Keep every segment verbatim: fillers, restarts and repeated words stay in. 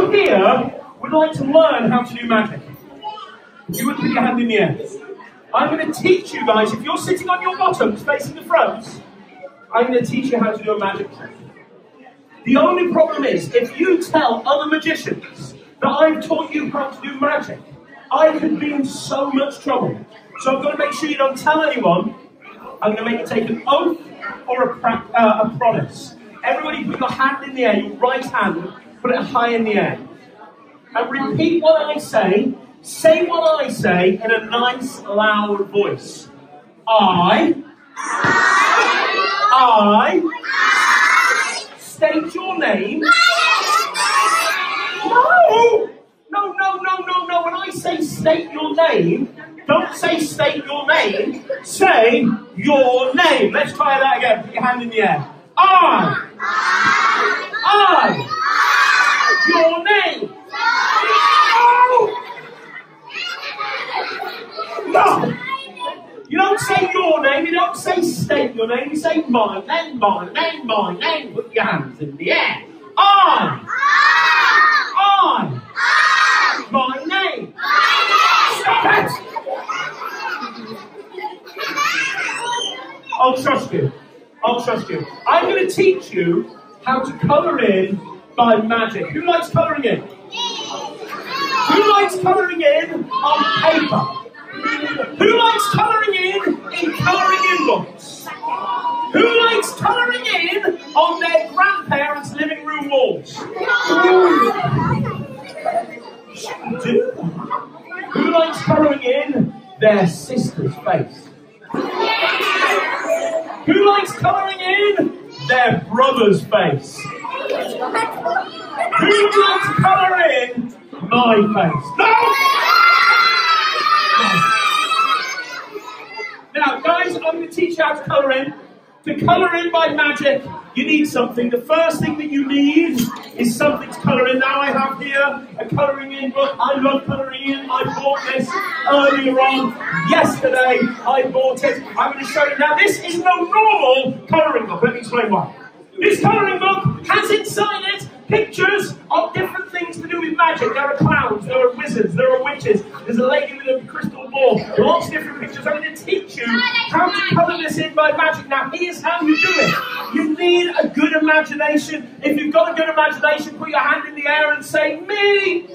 Who here would like to learn how to do magic? You would put your hand in the air. I'm going to teach you guys, if you're sitting on your bottoms facing the front, I'm going to teach you how to do a magic trick. The only problem is, if you tell other magicians that I've taught you how to do magic, I could be in so much trouble. So I've got to make sure you don't tell anyone. I'm going to make you take an oath or a, pra uh, a promise. Everybody put your hand in the air, your right hand, put it high in the air. And repeat what I say. Say what I say in a nice, loud voice. I. I. I state your name. No! No, no, no, no, no. When I say state your name, don't say state your name. Say your name. Let's try that again. Put your hand in the air. I. I. I. Your name. No. No. You don't say your name. You don't say state your name. You say mine, then mine, then mine, then put your hands in the air. I. I. I. My name. Stop it. I'll trust you. I'll trust you. I'm going to teach you how to colour in by magic. Who likes colouring in? Who likes colouring in on paper? Who likes colouring in in colouring in books? Who likes colouring in on their grandparents' living room walls? Do. Who likes colouring in their sister's face? Who likes colouring in their brother's face? Who would like to colour in my face? No! Now, guys, I'm going to teach you how to colour in. To colour in by magic, you need something. The first thing that you need is something to colour in. Now I have here a colouring in book. I love colouring in. I bought this earlier on. Yesterday, I bought it. I'm going to show you. Now, this is no normal colouring book. Let me explain why. This colouring book has inside it pictures of different things to do with magic. There are clowns, there are wizards, there are witches, there's a lady with a crystal ball, lots of different pictures. I'm going to teach you how to colour this in by magic. Now, here's how you do it. You need a good imagination. If you've got a good imagination, put your hand in the air and say, me!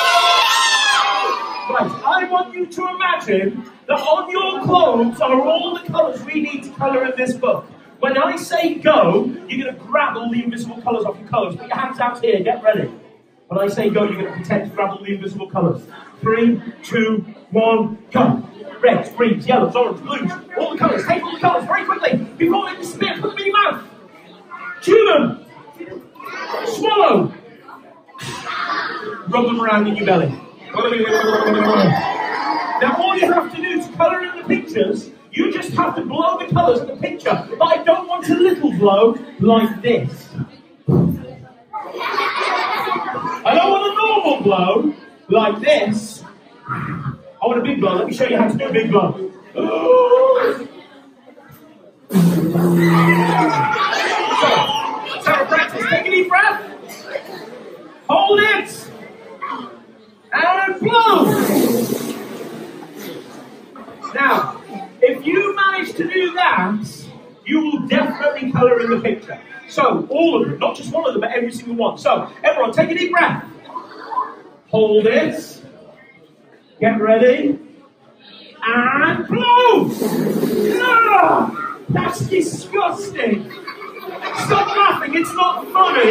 Right, I want you to imagine that on your clothes are all the colours we need to colour in this book. When I say go, you're going to grab all the invisible colours off your clothes. Put your hands out here, get ready. When I say go, you're going to pretend to grab all the invisible colours. Three, two, one, go. Reds, greens, yellows, orange, blues, all the colours. Take all the colours very quickly before they disappear. Put them in your mouth. Chew them. Swallow. Rub them around in your belly. Now all you have to do to colour in the pictures, you just have to blow the colours in the picture. But I don't want a little blow like this. I don't want a normal blow like this. I want a big blow. Let me show you how to do a big blow. So, so practice. Take a deep breath. Hold it. And blow. Now, if you manage to do that, you will definitely colour in the picture. So, all of them, not just one of them, but every single one. So, everyone, take a deep breath. Hold it. Get ready. And blow! Ah, that's disgusting. Stop laughing, it's not funny.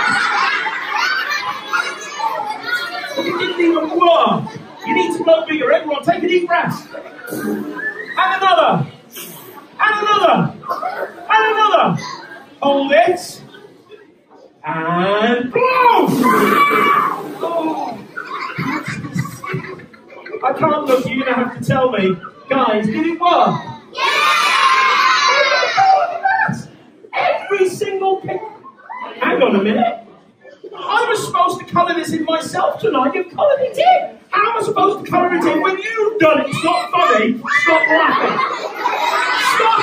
It didn't even work. You need to blow bigger. Everyone, take a deep breath. And another. And another. And another. Hold it. And blow! Oh. I can't look, you're going to have to tell me. Guys, did it work? Yeah! Every single picture. Hang on a minute. I was supposed to colour this in myself tonight. You've coloured it in. How am I supposed to colour it in when you've done it? It's not funny. Stop laughing. Stop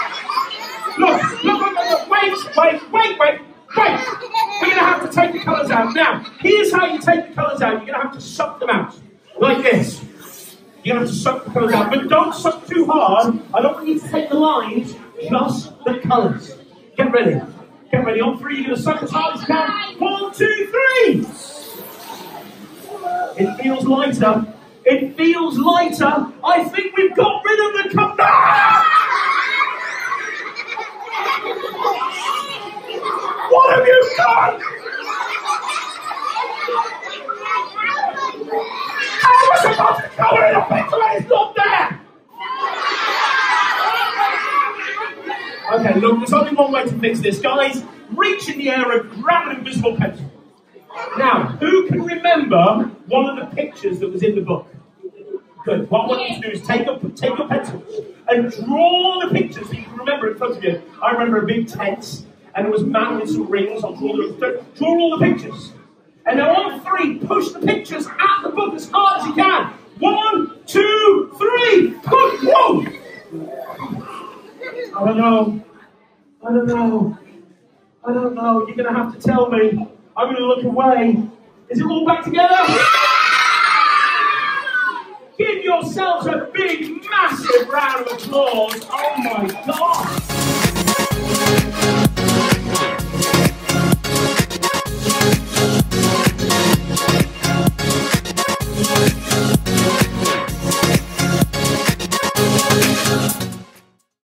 it. Look, look, look, look. Wait, wait, wait, wait, wait. We're going to have to take the colours out. out. Now, here's how you take the colours out. You're going to have to suck them out. Like this. You're going to have to suck the colours out. But don't suck too hard. I don't want you to take the lines, just the colours. Get ready. Get ready. On three, you're going to suck as hard as you can. One, two, three. It feels lighter. It feels lighter. I think we've got rid of the cup. What have you done? I was about to colour in a picture and it's not there. Okay, look, there's only one way to fix this. Guys, reach in the air and grab an invisible pencil. Now, who can remember one of the pictures that was in the book? Good. What I want you to do is take your, take your pencils and draw the pictures that you can remember in front of you. I remember a big tent, and it was man with some rings. I'll draw, the, draw all the pictures. And now on three, push the pictures at the book as hard as you can. One, two, three, push. Whoa! I don't know. I don't know. I don't know. You're going to have to tell me. I'm going to look away. Is it all back together? Give yourselves a big, massive round of applause. Oh my God.